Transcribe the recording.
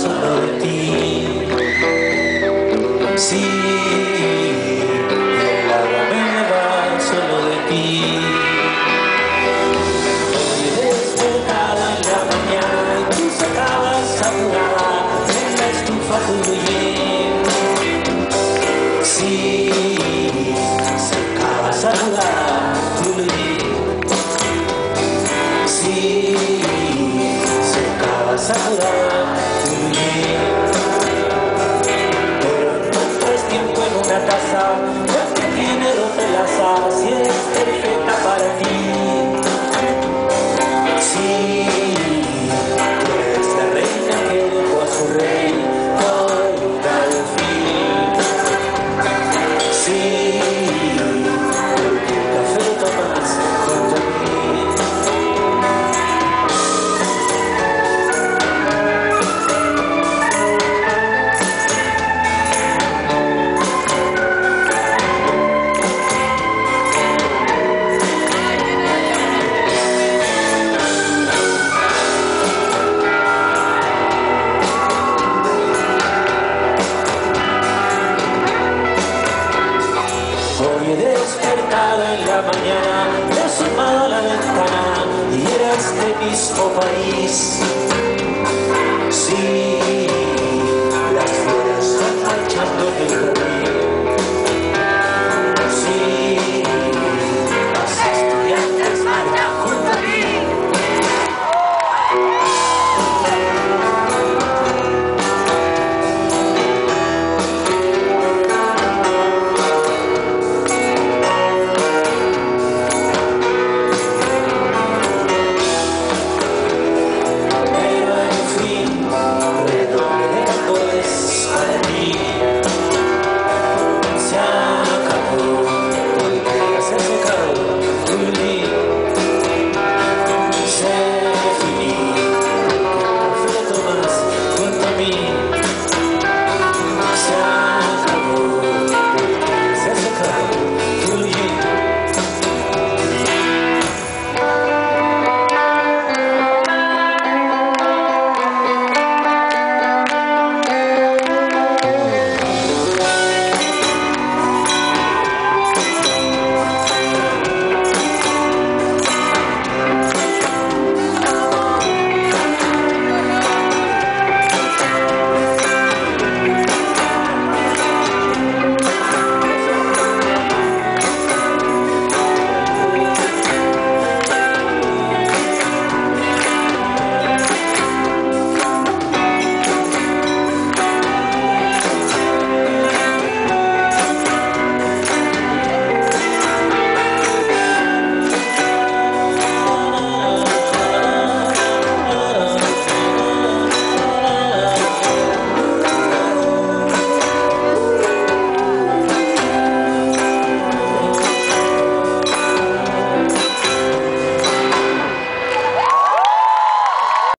solo de ti. Sí, y el agua me va solo de ti. Hoy he despertado en la mañana y tú sacabas apurada en la estufa tu bien. Sí, sacabas apurada tu bien. Sí, sacabas apurada tu bien. Pero no encuentres tiempo en una taza, porque tiene 12 lazas y es perfecta para ti. Sí, tú eres la reina que dejó a su rey con un alfil. Sí, porque el café lo tomas junto a mí. Hoy he despertado en la mañana, he asomado a la ventana y era este mismo país.